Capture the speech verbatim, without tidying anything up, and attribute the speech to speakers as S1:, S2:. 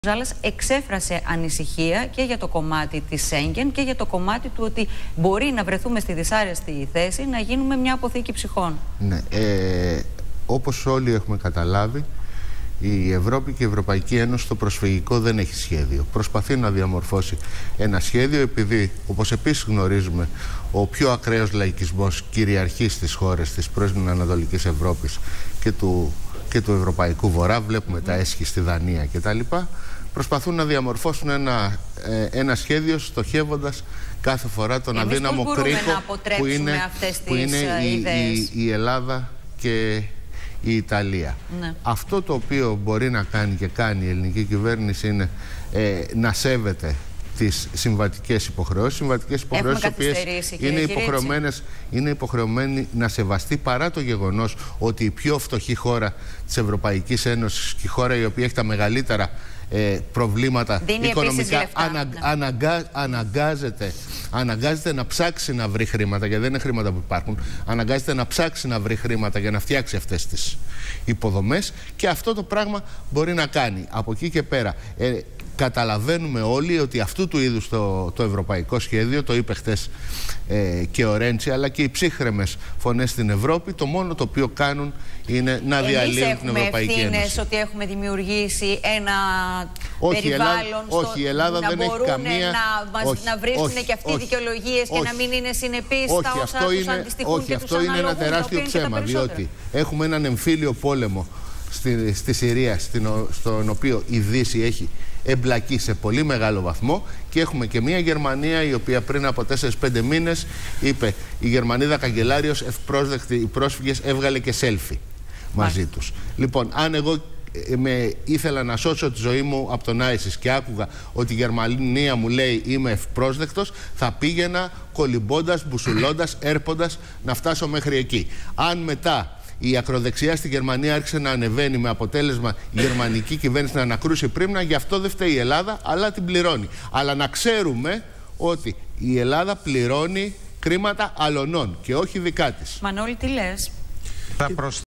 S1: Ζάλλας εξέφρασε ανησυχία και για το κομμάτι της Σέγγεν και για το κομμάτι του ότι μπορεί να βρεθούμε στη δυσάρεστη θέση να γίνουμε μια αποθήκη ψυχών.
S2: Ναι, ε, όπως όλοι έχουμε καταλάβει, η Ευρώπη και η Ευρωπαϊκή Ένωση στο προσφυγικό δεν έχει σχέδιο. Προσπαθεί να διαμορφώσει ένα σχέδιο επειδή, όπως επίσης γνωρίζουμε, ο πιο ακραίος λαϊκισμός κυριαρχεί στις χώρες της πρώην Ανατολικής Ευρώπης και του, και του Ευρωπαϊκού Βορρά. Βλέπουμε mm. τα έσχη στη Δανία κτλ. Προσπαθούν να διαμορφώσουν ένα, ε, ένα σχέδιο στοχεύοντας κάθε φορά τον
S1: Εμείς
S2: αδύναμο κρίκο που είναι,
S1: αυτές τις
S2: που είναι η,
S1: ιδέες.
S2: η, η Ελλάδα και η Ιταλία. Ναι. Αυτό το οποίο μπορεί να κάνει και κάνει η ελληνική κυβέρνηση είναι ε, να σέβεται τις συμβατικές υποχρεώσεις. Συμβατικές υποχρεώσεις οι οποίες είναι υποχρεωμένες, είναι υποχρεωμένοι να σεβαστεί παρά το γεγονός ότι η πιο φτωχή χώρα της Ευρωπαϊκής Ένωσης και η χώρα η οποία έχει τα μεγαλύτερα ε, προβλήματα
S1: δίνει
S2: οικονομικά ανα, ναι. αναγκα, αναγκάζεται, αναγκάζεται να ψάξει να βρει χρήματα, γιατί δεν είναι χρήματα που υπάρχουν, αναγκάζεται να ψάξει να βρει χρήματα για να φτιάξει αυτές τις υποδομές και αυτό το πράγμα μπορεί να κάνει. Από εκεί και πέρα ε, καταλαβαίνουμε όλοι ότι αυτού του είδους το, το ευρωπαϊκό σχέδιο, το είπε χτες ε, και ο Ρέντσι, αλλά και οι ψύχρεμες φωνές στην Ευρώπη, το μόνο το οποίο κάνουν είναι να διαλύουν την Ευρωπαϊκή Ένωση.
S1: Εμείς έχουμε ότι έχουμε δημιουργήσει ένα
S2: όχι,
S1: περιβάλλον
S2: Ελλάδα,
S1: στο,
S2: όχι, η Ελλάδα
S1: να
S2: δεν
S1: μπορούν
S2: έχει καμία...
S1: να, μας,
S2: όχι,
S1: να βρίσκουν
S2: όχι,
S1: και αυτοί δικαιολογίες και να μην είναι συνεπείς στα όσα
S2: αυτό
S1: τους
S2: είναι,
S1: αντιστοιχούν
S2: όχι,
S1: και
S2: αυτό
S1: τους
S2: είναι ένα τεράστιο ψέμα, διότι έχουμε έναν εμφύλιο πόλεμο στη, στη Συρία, στην, στον οποίο η Δύση έχει εμπλακεί σε πολύ μεγάλο βαθμό και έχουμε και μια Γερμανία η οποία πριν από τέσσερις πέντε μήνες είπε η Γερμανίδα καγκελάριος ευπρόσδεκτη, οι πρόσφυγες έβγαλε και σέλφι μαζί τους. Λοιπόν, αν εγώ με ήθελα να σώσω τη ζωή μου από τον Άισις και άκουγα ότι η Γερμανία μου λέει είμαι ευπρόσδεκτος, θα πήγαινα κολυμπώντας, μπουσουλώντας, έρποντας να φτάσω μέχρι εκεί. Αν μετά η ακροδεξιά στη Γερμανία άρχισε να ανεβαίνει με αποτέλεσμα η γερμανική κυβέρνηση να ανακρούσει πρίμνα, γι' αυτό δεν φταίει η Ελλάδα, αλλά την πληρώνει. Αλλά να ξέρουμε ότι η Ελλάδα πληρώνει κρίματα αλωνών και όχι δικά της.
S1: Μανώλη, τι λες?
S3: Θα προσ...